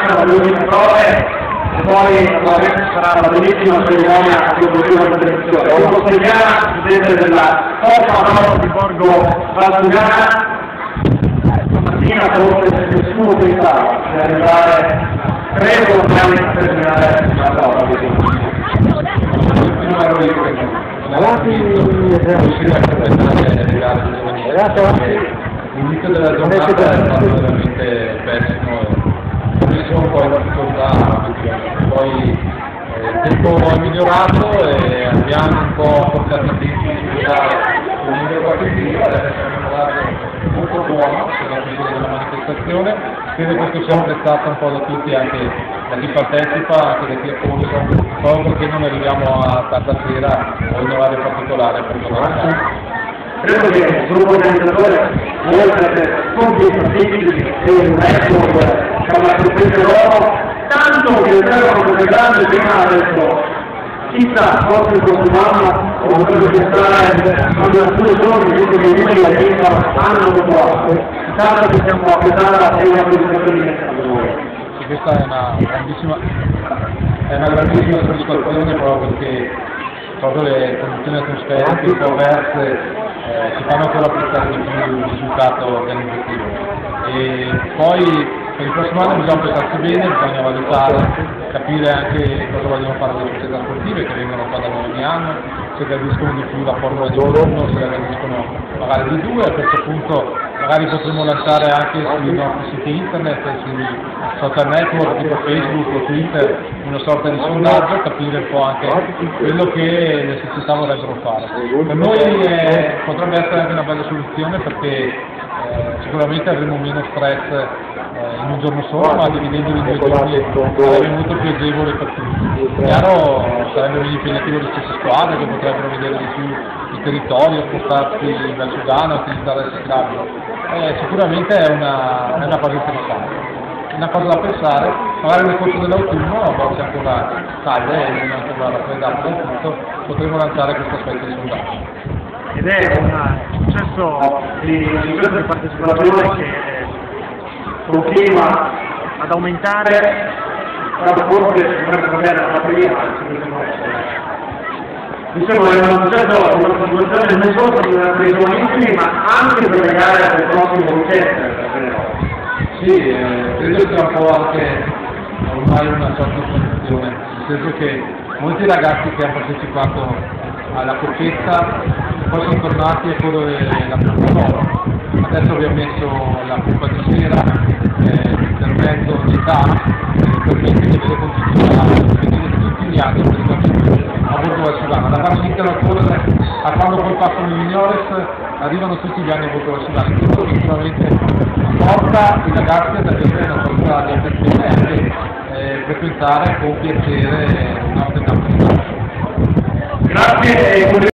mancano le ultime prove e poi naturalmente sarà la bellissima cerimonia di conclusione della tradizione. Ugo Segliana, presidente della Coppa di Borgo Valsugana. Stamattina forse nessuno pensava di arrivare, credo, ormai a terminare la prova. L'inizio della giornata è stato veramente pessimo, ci sono un po' di difficoltà, poi il tempo è migliorato e abbiamo un po' portato a il miglior partito, adesso abbiamo dato molto buono per la chiusura della manifestazione, credo che questo sia apprezzato un po' da tutti, anche da chi partecipa, anche da chi è corso, proprio perché non arriviamo a tarda sera o in orario particolare per lavorare. Credo che il gruppo organizzatore vuole essere completamente e il network tra la sorpresa loro, tanto che avevano considerato prima adesso, chissà, forse il prossimo anno potrebbe pensare a alcuni giorni, visto che i numeri la Chiesa hanno dopo, tanto che siamo a pesare e una presentazione di messaggio. Questa è una grandissima soddisfazione proprio perché proprio le condizioni atmosferiche un po' avverse ci fanno ancora apprezzare di più il risultato organizzativo. E poi per il prossimo anno bisogna pensarci bene, bisogna valutare, capire anche cosa vogliono fare le società sportive che vengono qua da noi ogni anno, se gradiscono di più la formula di uno, se la gradiscono magari di due, a questo punto magari potremo lanciare anche sui nostri siti internet, sui social network tipo Facebook o Twitter una sorta di sondaggio, capire un po' anche quello che le società vorrebbero fare. Per noi potrebbe essere anche una bella soluzione perché sicuramente avremo meno stress in un giorno solo, ma dividendoli in 2 giorni sarebbe molto più agevole per tutti. Chiaro, sarebbe meno impegnativo le stesse squadre che potrebbero vedere di più il territorio, spostarsi verso Sudano, utilizzare il ciclabile. Sicuramente è una cosa interessante. Una cosa da pensare, magari nel corso dell'autunno, a volte ancora calde e non ancora raffreddato del tutto, potremo lanciare questo aspetto di sondaggio. Ed è un successo di partecipazione che continua ad aumentare, forse dovrebbe cambiare la prima. Diciamo è un successo di partecipazione non solo per i giovanissimi, ma anche per le gare del prossimo weekend. Sì, credo sia un po' anche ormai una sorta di tradizione, nel senso che molti ragazzi che hanno partecipato alla coppietta poi sono tornati a correre la Coppa. Adesso abbiamo messo la Coppa di sera, l'intervento di età, permette di avere continuità, vedere tutti gli anni praticamente a Borgo Valsugana, da quando iniziano a correre a quando poi passano i juniores, arrivano tutti gli anni a Borgo Valsugana. Questo sicuramente porta i ragazzi ad avere una sorta di attenzione e anche frequentare con piacere il nostro campo di calcio. Grazie.